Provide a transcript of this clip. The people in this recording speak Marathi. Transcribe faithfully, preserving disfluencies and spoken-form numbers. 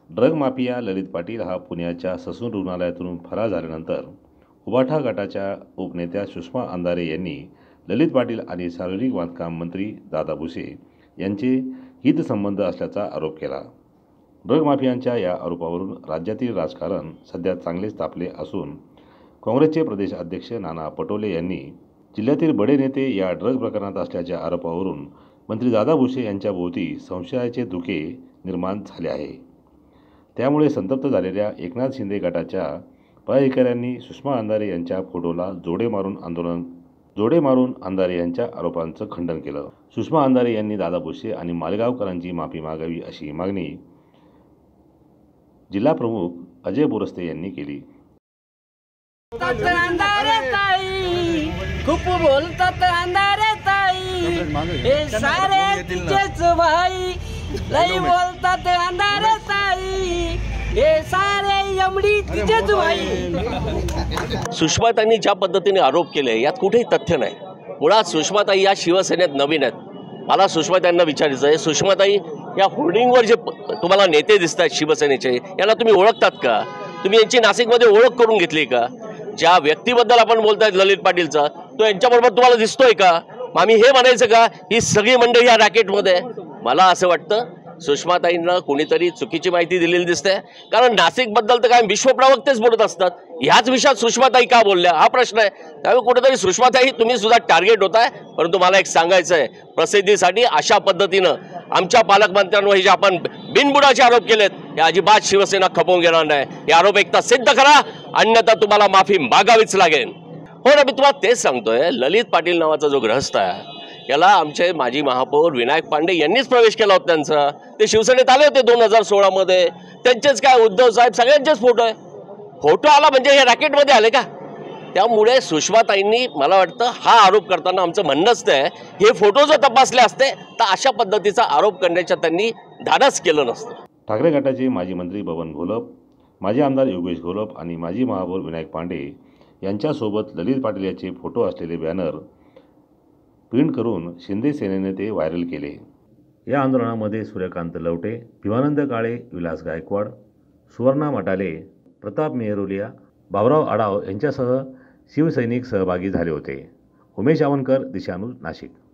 ड्रग माफिया ललित पाटील हा पुण्याच्या ससून रुग्णालयातून फरार झाल्यानंतर उबाठा गटाच्या उपनेत्या सुषमा अंधारे यांनी ललित पाटील आणि सार्वजनिक बांधकाम मंत्री दादा भुसे यांचे हितसंबंध असल्याचा आरोप केला। ड्रग माफियांच्या या आरोपावरून राज्यातील राजकारण सध्या चांगलेच तापले असून काँग्रेसचे प्रदेश अध्यक्ष नाना पटोले यांनी जिल्ह्यातील बडे नेते या ड्रग प्रकरणात असल्याच्या आरोपावरून मंत्री दादा भुसे यांच्या भोवती संशयाचे धुके निर्माण झाले आहे। त्यामुळे संतप्त झालेल्या एकनाथ शिंदे गटाच्या पदाधिकाऱ्यांनी सुषमा अंधारे यांच्या फोटोला जोडे मारून आंदोलन जोडे मारून अंधारे यांच्या आरोपांचं खंडन केलं। सुषमा अंधारे यांनी दादा भुसे आणि मालेगावकरांची माफी मागावी अशी मागणी जिल्हा प्रमुख अजय बोरस्ते यांनी केली। खूप बोलतात अंधारे ताई, हे सारे तिचेच भाई, लई बोलतात अंधारे ताई, हे सारे यमडी तिचेच भाई। सुषमाताईंनी ज्या पद्धतीने आरोप केले यात कुठेही तथ्य नाही। मुळात सुषमाताई या शिवसेनेत नवीन आहेत। मला सुषमाताईंना विचारायचं आहे, सुषमाताई या होर्डिंगवर जे तुम्हाला नेते दिसत आहेत शिवसेनेचे, यांना तुम्ही ओळखतात का? तुम्ही यांची नाशिकमध्ये ओळख करून घेतली का? ज्या व्यक्तीबद्दल आपण बोलतायत ललित पाटीलचा, तो यांच्याबरोबर तुम्हाला दिसतोय का? आम्ही हे म्हणायचं का ही सगळी मंडळी या रॅकेटमध्ये? मला असं वाटतं सुषमाताईंना कोणीतरी चुकीची माहिती दिलेली दिसते, कारण नाशिकबद्दल तर काय विश्वप्रवक्तेच बोलत असतात, ह्याच विषयात सुषमाताई का बोलल्या हा प्रश्न आहे। त्यामुळे कुठेतरी सुषमाताई तुम्ही सुद्धा टार्गेट होताय। परंतु मला एक सांगायचं आहे, प्रसिद्धीसाठी अशा पद्धतीनं आमच्या पालकमंत्र्यांवर हे जे आपण बिनबुडाचे आरोप केलेत हे अजिबात शिवसेना खपवून घेणार नाही। हे आरोप एकदा सिद्ध करा, अन्यथा तुम्हाला माफी मागावीच लागेल। हो ना, मी तुम्हाला तेच सांगतोय, ललित पाटील नावाचा जो ग्रहस्थ आहे याला आमचे माजी महापौर विनायक पांडे यांनीच प्रवेश केला होता। त्यांचा ते शिवसेनेत आले होते दोन हजार सोळा मध्ये, त्यांचेच काय उद्धव साहेब सगळ्यांचेच फोटो आहे। फोटो आला म्हणजे हे रॅकेटमध्ये आले का? त्यामुळे सुषमाताईंनी मला वाटतं हा आरोप करताना आमचं म्हणणंच ते हे फोटो जर तपासले असते तर अशा पद्धतीचा आरोप करण्याच्या त्यांनी धाडस केलं नसतं। ठाकरे गटाचे माजी मंत्री बबन घोलप, माजी आमदार योगेश घोलप आणि माजी महापौर विनायक पांडे यांच्यासोबत ललित पाटील यांचे फोटो असलेले बॅनर प्रिंट करून शिंदे सेनेने ते व्हायरल केले। या आंदोलनामध्ये सूर्यकांत लवटे, भिवानंद काळे, विलास गायकवाड, सुवर्णा मटाले, प्रताप मेहरोलिया, बाबराव आडाव यांच्यासह शिवसैनिक सहभागी झाले होते। उमेश आवनकर, दिशान्यूज, नाशिक।